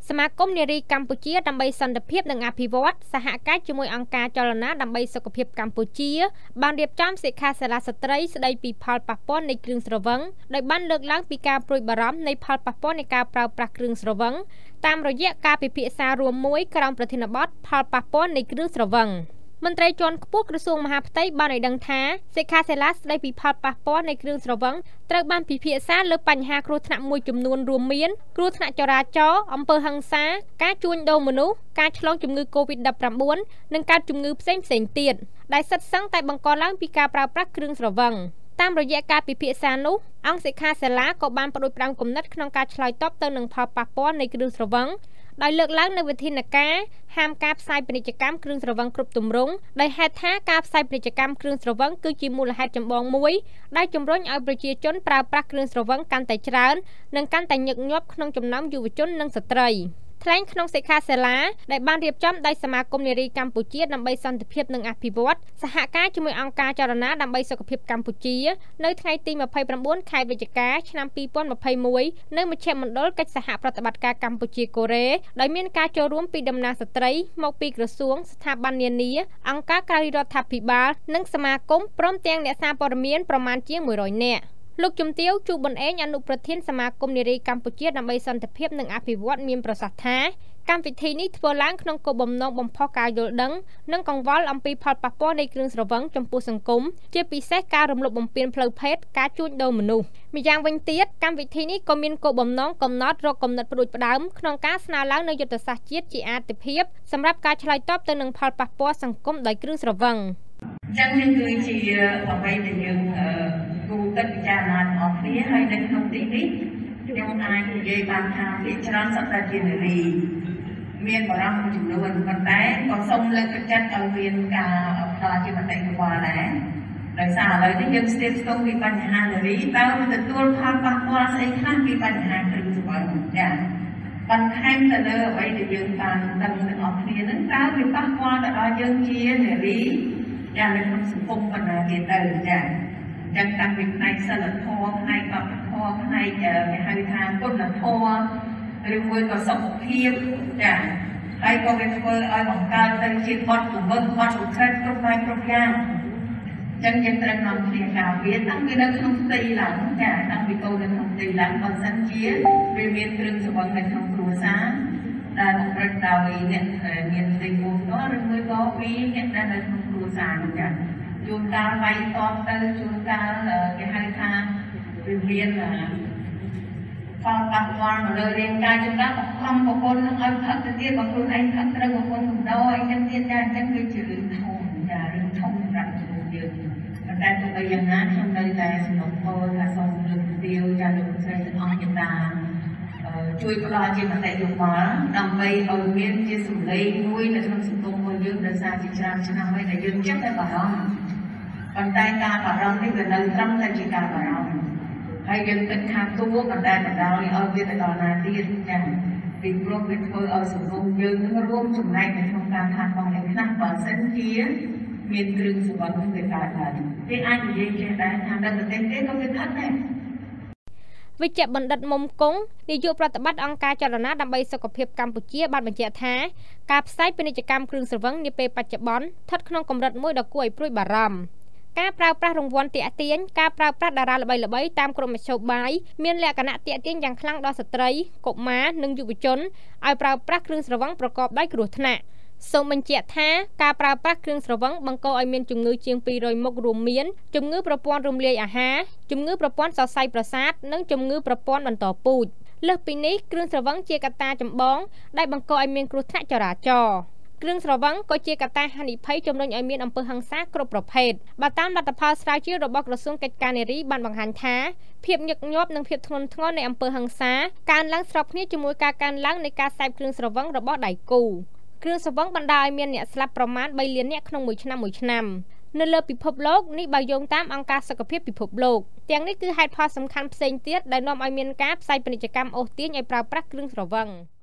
សមាគមនារីកម្ពុជាដើម្បីសន្តិភាពនិងអភិវឌ្ឍសហការជាមួយអង្គការចលនាដើម្បីសុខភាពកម្ពុជាបានរៀបចំសិក្ខាសាលាស្ត្រីស្ដីពីផលប៉ះពាល់នៃគ្រឿងស្រវឹងដោយបានលើកឡើងពីការព្រួយបារម្ភនៃផលប៉ះពាល់នៃការប្រើប្រាស់គ្រឿងស្រវឹងតាមរយៈការពិភាក្សារួមមួយក្រោមប្រធានបទផលប៉ះពាល់នៃគ្រឿងស្រវឹងមន្ត្រីជាន់ខ្ពស់ក្រសួងមហាផ្ទៃបានឲ្យដឹងថាសិក្ខាសាលាស្ដីពីផលប៉ះពាល់នៃគ្រឿងស្រវឹងត្រូវបានពិភាក្សាលើបញ្ហាគ្រោះថ្នាក់មួយចំនួនរួមមានគ្រោះថ្នាក់ចរាចរណ៍អំពើហិង្សាការជួញដូរមនុស្សការឆ្លងជំងឺ COVID-19 និងការជំងឺផ្សេងៗទៀតដែលសិតសឹងតែបង្កឡើងពីការប្រើប្រាស់គ្រឿងស្រវឹងតាមរយៈការពិភាក្សានោះអង្គសិក្ខាសាលាក៏បានផ្ដួចផ្ដើមគំនិតក្នុងការឆ្លើយតបទៅនឹងផលប៉ះពាល់នៃគ្រឿងស្រវឹងដោយលើកឡើងនៅវិធានការហាមការផ្សាយពាណិជ្ជកម្មគ្រឿងស្រវឹងគ្រប់ទម្រង់ដោយហេតុថាការផ្សាយពាណិជ្ជកម្មគ្រឿងស្រវឹងគឺជាមូលហេតុចម្បងមួយដែលជំរុញឲ្យប្រជាជនប្រើប្រាស់គ្រឿងស្រវឹងកាន់តែច្រើននិងកាន់តែញឹកញាប់ក្នុងចំណោមយុវជននិងស្ត្រីថ្លែងក្នុងសិក្ខាសាលាដែលបានរៀបចំដោយសមាគមនារីកម្ពុជាដើម្បីសន្តិភាពនិងអភិវឌ្ឍសហការជាមួយអង្គការចលនាដើម្បីសុខភាពកម្ពុជានៅថ្ងៃទី29ខែវិច្ឆិកាឆ្នាំ2021នៅមជ្ឈមណ្ឌលកិច្ចសហប្រតិបត្តិការកម្ពុជាកូរ៉េដោយមានការចូលរួមពីតំណាងស្ត្រីមកពីក្រសួងស្ថាប័ននានាអង្គការក្រៅរដ្ឋាភិបាលនិងសមាគមព្រមទាំងអ្នកសារព័ត៌មានប្រមាណជាង100នាក់លោកជំទាវជួប៊ុនអេងអនុប្រធានសមាគមនារីកម្ពុជាដើម្បីសន្តិភាពនិងអភិវឌ្ឍមានប្រសាសន៍ថាកម្មវិធីនេះធ្វើឡើងក្នុងគោលបំណងបំផុសការយល់ដឹងនិងកង្វល់អំពីផលប៉ះពាល់នៃគ្រឿងស្រវឹងចំពោះសង្គមជាពិសេសការរំលោភបំពានផ្លូវភេទការជួញដូរមនុស្សម្យ៉ាងវិញទៀតកម្មវិធីនេះក៏មានគោលបំណងកំណត់រកគំនិតផ្ដួចផ្ដើមក្នុងការស្នើឡើងនូវយុទ្ធសាស្ត្រជាតិជាអាទិភាពសម្រាប់ការឆ្លើយតបទៅនឹងផលប៉ះពាល់សង្គមដោយគ្រឿងស្រវឹងចឹងនេះគឺជាអ្វីដែលយើងគូគិតពិចារណាទាំងអស់គ្នាហើយនៅក្នុងទីនេះខ្ញុំអាចនិយាយបានថាជាច្រើនសប្តាហ៍ជានារីមានបារម្ភមួយចំនួនប៉ុន្តែក៏សូមលើកទឹកចិត្តឲ្យមានការផ្ដល់ជាមតិយោបល់ដែរដោយសារឥឡូវនេះយើងស្ទាបស្ទង់ពីបញ្ហានារីតើទទួលផលប៉ះពាល់ស្អីខ្លះពីបញ្ហាគ្រឿងស្រវឹងចា៎បន្ថែមទៅលើអ្វីដែលយើងបានដឹងទាំងអស់គ្នាហ្នឹងតើវាប៉ះពាល់ទៅដល់យើងជានារីយ៉ាងនៅក្នុងសង្គមបណ្ដាទៀតទៅចា៎ចឹងតាំងពីផ្នែកសិលធម៌ផ្នែកវប្បធម៌ផ្នែកគេហៅថាគុណធម៌ឬមួយក៏សុខភាពចា៎ហើយក៏វាធ្វើឲ្យបង្កើតទៅជាបទល្មើសបទឧក្រិដ្ឋគ្រប់បែបគ្រប់យ៉ាងចឹងយើងត្រូវនាំគ្នាការពារតាំងពីនៅក្នុងផ្ទៃឡើងចា៎តាំងពីកូននៅក្នុងផ្ទៃឡើងបើសិនជាវាមានគ្រឿងស្រវឹងនៅក្នុងគ្រួសារដែលបង្កើតដោយអ្នកមានផ្ទៃពោះផ្ទាល់ឬមួយក៏ពីអ្នកដែលនៅក្នុងគ្រួសារនោះចា៎ជួនកាលវាយតបទៅជួនកាលគេហៅថាវាមានផលប៉ះពាល់មកលើរាងកាយជួនកាលបង្ខំប្រពន្ធនឹងឲ្យផឹកទៅទៀតបើខ្លួនឯងផឹកត្រូវប្រពន្ធកំដរអីចឹងទៀតចាអញ្ចឹងវាជារឿងធំចារឿងធំសម្រាប់ខ្លួនយើងប៉ុន្តែទោះបីយ៉ាងណាខ្ញុំនៅតែសំណូមពរថាសូមលើកស្ទួយចាលោកស្រីទាំងអស់ជាតាជួយផ្ដល់ជាមតិយោបល់ដើម្បីឲ្យមានជាសម្លេងមួយនៅក្នុងសង្គមរបស់យើងដោយសារជាច្រើនឆ្នាំហើយដែលយើងចិត្តតែបារម្ភប៉ុន្តែការបារម្ភនេះវានៅត្រឹមតែជាការបារម្ភហើយយើងគិតថាតួប៉ុន្តែបណ្ដាលឲ្យវាទៅដល់ណាទៀតចា៎ពីព្រោះវាធ្វើឲ្យសង្គមយើងនឹងរួមចំណែកនៅក្នុងការខាតបង់ឯខ្លះបើសិនជាមានគ្រឿងស្រវឹងវាកើតឡើងវាអាចនិយាយចេះដែរថានៅប្រទេសទេក៏វាខិតដែរវិជ្ជបណ្ឌិតមុំគង់នាយកប្រតិបត្តិអង្គការចលនាដើម្បីសុខភាពកម្ពុជាបានបញ្ជាក់ថាការផ្សាយពាណិជ្ជកម្មគ្រឿងស្រវឹងនាពេលបច្ចុប្បន្នស្ថិតក្នុងកម្រិតមួយដ៏គួរឲ្យព្រួយបារម្ភការប្រើប្រាស់រង្វាន់ទាក់ទាញការប្រើប្រាស់តារាល្បីៗតាមក្រុមមធ្យោបាយមានលក្ខណៈទាក់ទាញយ៉ាងខ្លាំងដល់ស្ត្រីកុមារនិងយុវជនឲ្យប្រើប្រាស់គ្រឿងស្រវឹងប្រកបដោយគ្រោះថ្នាក់សូមបញ្ជាក់ថាការប្រើប្រាស់គ្រឿងស្រវឹងបង្កឲ្យមានជំងឺជាង200មុខរួមមានជំងឺប្រព័ន្ធរំលាយអាហារជំងឺប្រព័ន្ធសរសៃប្រសាទនិងជំងឺប្រព័ន្ធបន្តពូជលើសពីនេះគ្រឿងស្រវឹងជាកត្តាចម្បងដែលបង្កឲ្យមានគ្រោះថ្នាក់ចរាចរណ៍គ្រឿងស្រវឹងក៏ជាកត្តាហានិភ័យជំរុញឲ្យមានអំពើហិង្សាគ្រប់ប្រភេទបើតាមលទ្ធផលស្រាវជ្រាវរបស់ក្រសួងកិច្ចការនារីបានបង្ហាញថាភាពញឹកញាប់និងភាពធ្ងន់ធ្ងរនៃអំពើហិង្សាកើនឡើងស្របគ្នាជាមួយការកើនឡើងនៃការសេពគ្រឿងស្រវឹងរបស់ដៃគូគ្រឿងស្រវឹងបណ្ដាលឲ្យមានអ្នកស្លាប់ប្រមាណ3លាននាក់ក្នុងមួយឆ្នាំនៅលើពិភពលោកនេះបើយោងតាមអង្គការសុខភាពពិភពលោកទាំងនេះគឺហេតុផលសំខាន់ផ្សេងទៀតដែលនាំឲ្យមានការផ្សាយពាណិជ្ជកម្មអូសទាញឲ្យប្រើប្រាស់គ្រឿងស្រវឹង